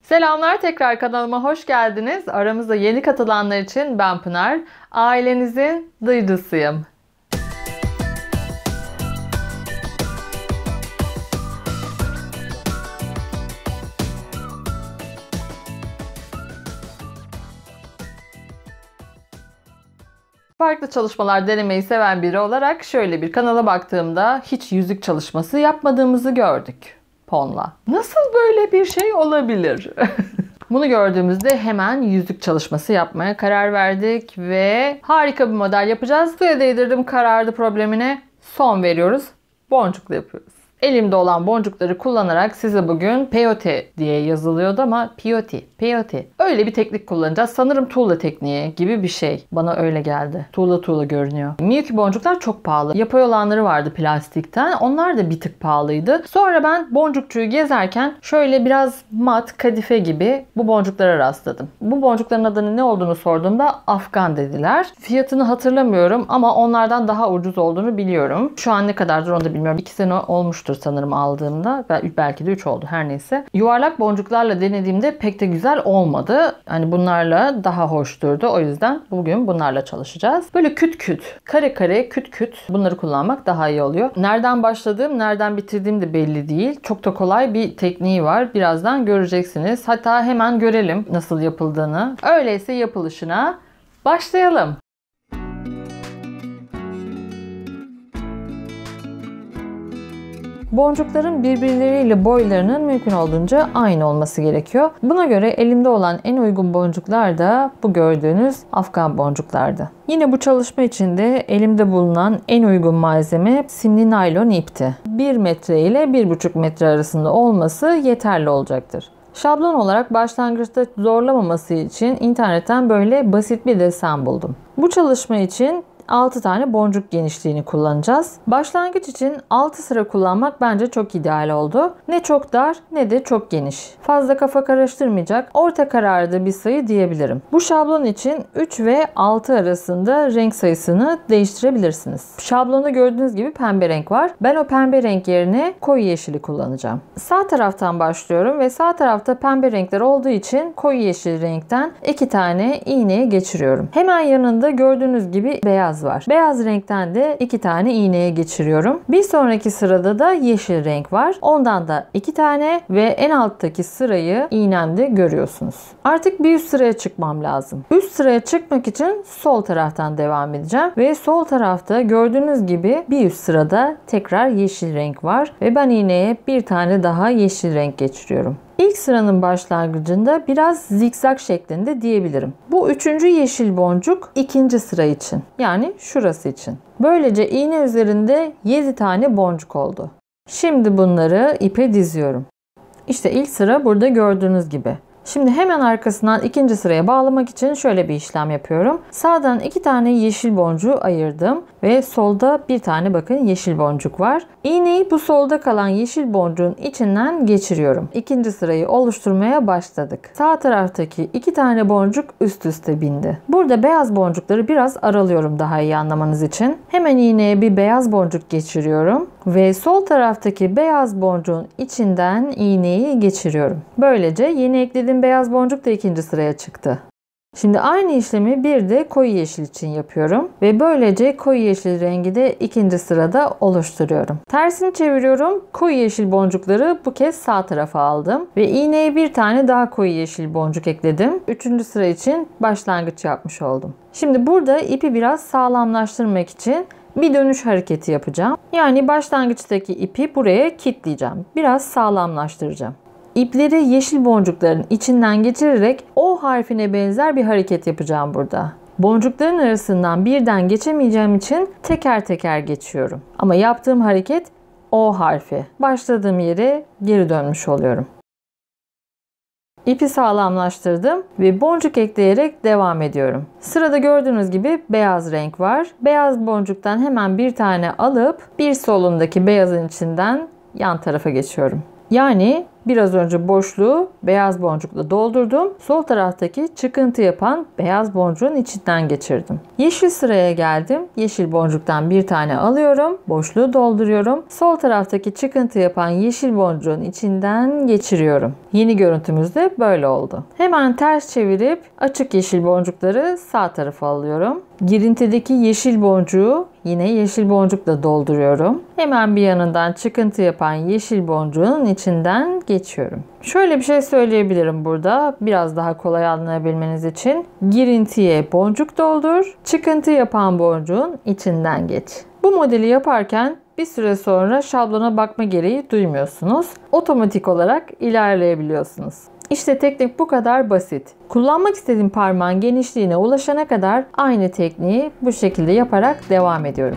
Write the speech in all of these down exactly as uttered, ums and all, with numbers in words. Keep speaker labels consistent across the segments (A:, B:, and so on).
A: Selamlar, tekrar kanalıma hoş geldiniz. Aramızda yeni katılanlar için ben Pınar. Ailenizin duyduğusuyum. Farklı çalışmalar denemeyi seven biri olarak şöyle bir kanala baktığımda hiç yüzük çalışması yapmadığımızı gördük Pon'la. Nasıl böyle bir şey olabilir? Bunu gördüğümüzde hemen yüzük çalışması yapmaya karar verdik ve harika bir model yapacağız. Suya değdirdim, karardı problemine. Son veriyoruz. Boncuklu yapıyoruz. Elimde olan boncukları kullanarak size bugün peyote diye yazılıyordu ama piyoti, piyoti. Öyle bir teknik kullanacağız. Sanırım tuğla tekniği gibi bir şey. Bana öyle geldi. Tuğla tuğla görünüyor. Miyuki boncuklar çok pahalı. Yapay olanları vardı plastikten. Onlar da bir tık pahalıydı. Sonra ben boncukçuyu gezerken şöyle biraz mat, kadife gibi bu boncuklara rastladım. Bu boncukların adının ne olduğunu sorduğumda Afgan dediler. Fiyatını hatırlamıyorum ama onlardan daha ucuz olduğunu biliyorum. Şu an ne kadardır onu da bilmiyorum. iki sene olmuştur sanırım aldığımda. Belki de üç oldu, her neyse. Yuvarlak boncuklarla denediğimde pek de güzel olmadı. Hani bunlarla daha hoş durdu. O yüzden bugün bunlarla çalışacağız. Böyle küt küt, kare kare, küt küt bunları kullanmak daha iyi oluyor. Nereden başladığım, nereden bitirdiğim de belli değil. Çok da kolay bir tekniği var. Birazdan göreceksiniz. Hatta hemen görelim nasıl yapıldığını. Öyleyse yapılışına başlayalım. Boncukların birbirleriyle boylarının mümkün olduğunca aynı olması gerekiyor. Buna göre elimde olan en uygun boncuklar da bu gördüğünüz Afgan boncuklardı. Yine bu çalışma için de elimde bulunan en uygun malzeme simli naylon ipti. bir metre ile bir buçuk metre arasında olması yeterli olacaktır. Şablon olarak başlangıçta zorlamaması için internetten böyle basit bir desen buldum. Bu çalışma için altı tane boncuk genişliğini kullanacağız. Başlangıç için altı sıra kullanmak bence çok ideal oldu. Ne çok dar ne de çok geniş. Fazla kafa karıştırmayacak, orta kararda bir sayı diyebilirim. Bu şablon için üç ve altı arasında renk sayısını değiştirebilirsiniz. Şablonda gördüğünüz gibi pembe renk var. Ben o pembe renk yerine koyu yeşili kullanacağım. Sağ taraftan başlıyorum ve sağ tarafta pembe renkler olduğu için koyu yeşil renkten iki tane iğneye geçiriyorum. Hemen yanında gördüğünüz gibi beyaz var. Beyaz renkten de iki tane iğneye geçiriyorum. Bir sonraki sırada da yeşil renk var. Ondan da iki tane ve en alttaki sırayı iğnemde görüyorsunuz. Artık bir üst sıraya çıkmam lazım. Üst sıraya çıkmak için sol taraftan devam edeceğim ve sol tarafta gördüğünüz gibi bir üst sırada tekrar yeşil renk var ve ben iğneye bir tane daha yeşil renk geçiriyorum. İlk sıranın başlangıcında biraz zikzak şeklinde diyebilirim. Bu üçüncü yeşil boncuk ikinci sıra için. Yani şurası için. Böylece iğne üzerinde yedi tane boncuk oldu. Şimdi bunları ipe diziyorum. İşte ilk sıra burada gördüğünüz gibi. Şimdi hemen arkasından ikinci sıraya bağlamak için şöyle bir işlem yapıyorum. Sağdan iki tane yeşil boncuğu ayırdım ve solda bir tane bakın yeşil boncuk var. İğneyi bu solda kalan yeşil boncuğun içinden geçiriyorum. İkinci sırayı oluşturmaya başladık. Sağ taraftaki iki tane boncuk üst üste bindi. Burada beyaz boncukları biraz aralıyorum daha iyi anlamanız için. Hemen iğneye bir beyaz boncuk geçiriyorum ve sol taraftaki beyaz boncuğun içinden iğneyi geçiriyorum. Böylece yeni eklediğim beyaz boncuk da ikinci sıraya çıktı. Şimdi aynı işlemi bir de koyu yeşil için yapıyorum ve böylece koyu yeşil rengi de ikinci sırada oluşturuyorum. Tersini çeviriyorum. Koyu yeşil boncukları bu kez sağ tarafa aldım ve iğneye bir tane daha koyu yeşil boncuk ekledim. Üçüncü sıra için başlangıç yapmış oldum. Şimdi burada ipi biraz sağlamlaştırmak için bir dönüş hareketi yapacağım. Yani başlangıçtaki ipi buraya kilitleyeceğim. Biraz sağlamlaştıracağım. İpleri yeşil boncukların içinden geçirerek O harfine benzer bir hareket yapacağım burada. Boncukların arasından birden geçemeyeceğim için teker teker geçiyorum. Ama yaptığım hareket O harfi. Başladığım yere geri dönmüş oluyorum. İpi sağlamlaştırdım ve boncuk ekleyerek devam ediyorum. Sırada gördüğünüz gibi beyaz renk var. Beyaz boncuktan hemen bir tane alıp bir solundaki beyazın içinden yan tarafa geçiyorum. Yani biraz önce boşluğu beyaz boncukla doldurdum. Sol taraftaki çıkıntı yapan beyaz boncuğun içinden geçirdim. Yeşil sıraya geldim. Yeşil boncuktan bir tane alıyorum. Boşluğu dolduruyorum. Sol taraftaki çıkıntı yapan yeşil boncuğun içinden geçiriyorum. Yeni görüntümüz de böyle oldu. Hemen ters çevirip açık yeşil boncukları sağ tarafa alıyorum. Girintideki yeşil boncuğu yine yeşil boncukla dolduruyorum. Hemen bir yanından çıkıntı yapan yeşil boncuğun içinden geçiyorum. Şöyle bir şey söyleyebilirim burada. Biraz daha kolay anlayabilmeniz için. Girintiye boncuk doldur. Çıkıntı yapan boncuğun içinden geç. Bu modeli yaparken bir süre sonra şablona bakma gereği duymuyorsunuz. Otomatik olarak ilerleyebiliyorsunuz. İşte teknik bu kadar basit. Kullanmak istediğim parmağın genişliğine ulaşana kadar aynı tekniği bu şekilde yaparak devam ediyorum.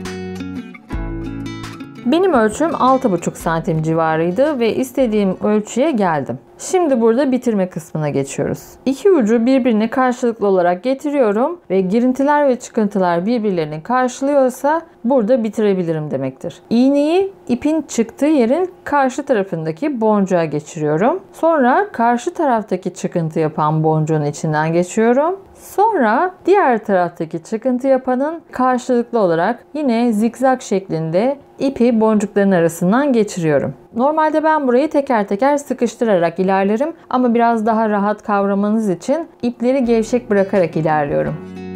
A: Benim ölçüm altı buçuk santim civarıydı ve istediğim ölçüye geldim. Şimdi burada bitirme kısmına geçiyoruz. İki ucu birbirine karşılıklı olarak getiriyorum ve girintiler ve çıkıntılar birbirlerini karşılıyorsa burada bitirebilirim demektir. İğneyi ipin çıktığı yerin karşı tarafındaki boncuğa geçiriyorum. Sonra karşı taraftaki çıkıntı yapan boncuğun içinden geçiyorum. Sonra diğer taraftaki çıkıntı yapanın karşılıklı olarak yine zikzak şeklinde ipi boncukların arasından geçiriyorum. Normalde ben burayı teker teker sıkıştırarak ilerlerim ama biraz daha rahat kavramanız için ipleri gevşek bırakarak ilerliyorum.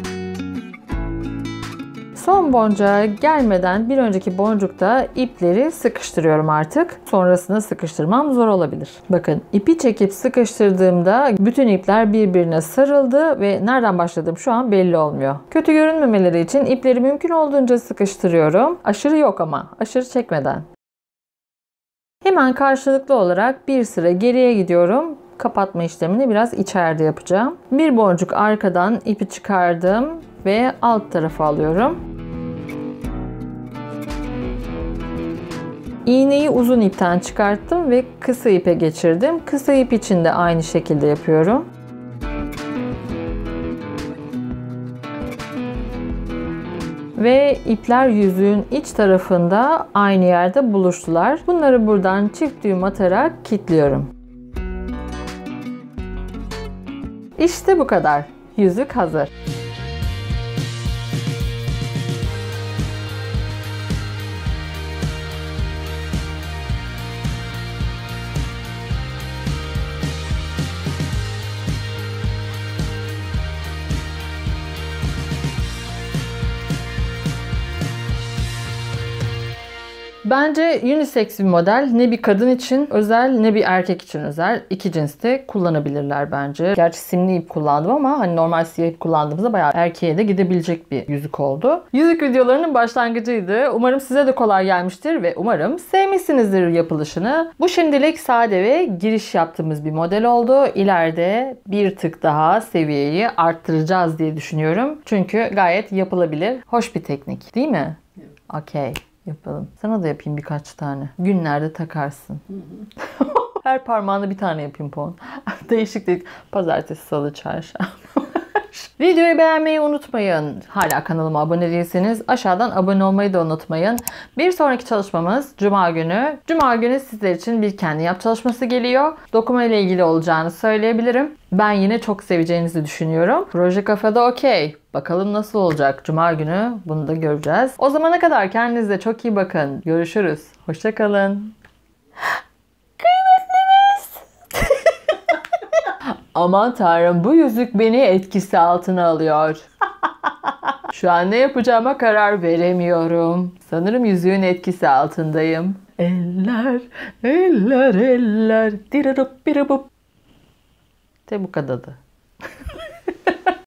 A: Son boncuğa gelmeden bir önceki boncukta ipleri sıkıştırıyorum artık. Sonrasında sıkıştırmam zor olabilir. Bakın ipi çekip sıkıştırdığımda bütün ipler birbirine sarıldı ve nereden başladığım şu an belli olmuyor. Kötü görünmemeleri için ipleri mümkün olduğunca sıkıştırıyorum. Aşırı yok ama aşırı çekmeden. Hemen karşılıklı olarak bir sıra geriye gidiyorum. Kapatma işlemini biraz içeride yapacağım. Bir boncuk arkadan ipi çıkardım ve alt tarafa alıyorum. İğneyi uzun ipten çıkarttım ve kısa ipe geçirdim. Kısa ip için de aynı şekilde yapıyorum. Ve ipler yüzüğün iç tarafında aynı yerde buluştular. Bunları buradan çift düğüm atarak kilitliyorum. İşte bu kadar. Yüzük hazır. Bence unisex bir model. Ne bir kadın için özel ne bir erkek için özel. İki cinste kullanabilirler bence. Gerçi simli ip kullandım ama hani normal siyah ip kullandığımızda bayağı erkeğe de gidebilecek bir yüzük oldu. Yüzük videolarının başlangıcıydı. Umarım size de kolay gelmiştir ve umarım sevmişsinizdir yapılışını. Bu şimdilik sade ve giriş yaptığımız bir model oldu. İleride bir tık daha seviyeyi arttıracağız diye düşünüyorum. Çünkü gayet yapılabilir. Hoş bir teknik değil mi? Evet. Okey. Yapalım. Sana da yapayım birkaç tane. Günlerde takarsın. Hı hı. Her parmağına bir tane yapayım pon. Değişik değil. Pazartesi, salı, çarşamba. Videoyu beğenmeyi unutmayın. Hala kanalıma abone değilseniz aşağıdan abone olmayı da unutmayın. Bir sonraki çalışmamız Cuma günü. Cuma günü sizler için bir kendi yap çalışması geliyor. Dokuma ile ilgili olacağını söyleyebilirim. Ben yine çok seveceğinizi düşünüyorum. Proje Kafada okey. Bakalım nasıl olacak Cuma günü, bunu da göreceğiz. O zamana kadar kendinize çok iyi bakın. Görüşürüz. Hoşça kalın. Kıymetliniz. Aman tanrım, bu yüzük beni etkisi altına alıyor. Şu an ne yapacağıma karar veremiyorum. Sanırım yüzüğün etkisi altındayım. Eller, eller, eller. Dirarup birabup. De bu kadardı.